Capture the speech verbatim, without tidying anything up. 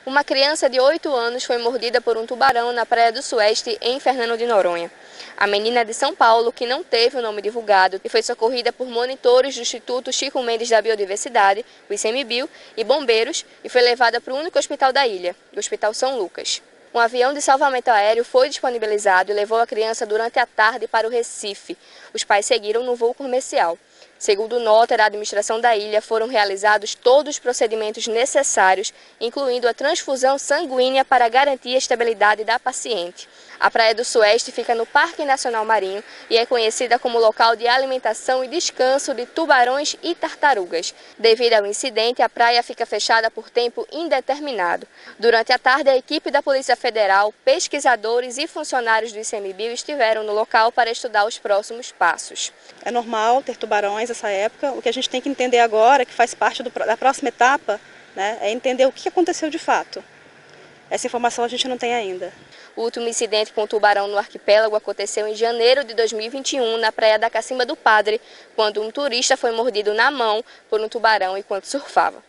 Uma criança de oito anos foi mordida por um tubarão na Praia do Sueste, em Fernando de Noronha. A menina é de São Paulo, que não teve o nome divulgado, e foi socorrida por monitores do Instituto Chico Mendes da Biodiversidade, o ICMBio, e bombeiros, e foi levada para o único hospital da ilha, o Hospital São Lucas. Um avião de salvamento aéreo foi disponibilizado e levou a criança durante a tarde para o Recife. Os pais seguiram no voo comercial. Segundo nota da administração da ilha, foram realizados todos os procedimentos necessários, incluindo a transfusão sanguínea para garantir a estabilidade da paciente. A Praia do Sueste fica no Parque Nacional Marinho e é conhecida como local de alimentação e descanso de tubarões e tartarugas. Devido ao incidente, a praia fica fechada por tempo indeterminado. Durante a tarde, a equipe da Polícia Federal, pesquisadores e funcionários do ICMBio estiveram no local para estudar os próximos passos. É normal ter tubarões nessa época. O que a gente tem que entender agora, que faz parte do, da próxima etapa, né, é entender o que aconteceu de fato. Essa informação a gente não tem ainda. O último incidente com o tubarão no arquipélago aconteceu em janeiro de dois mil e vinte e um, na praia da Cacimba do Padre, quando um turista foi mordido na mão por um tubarão enquanto surfava.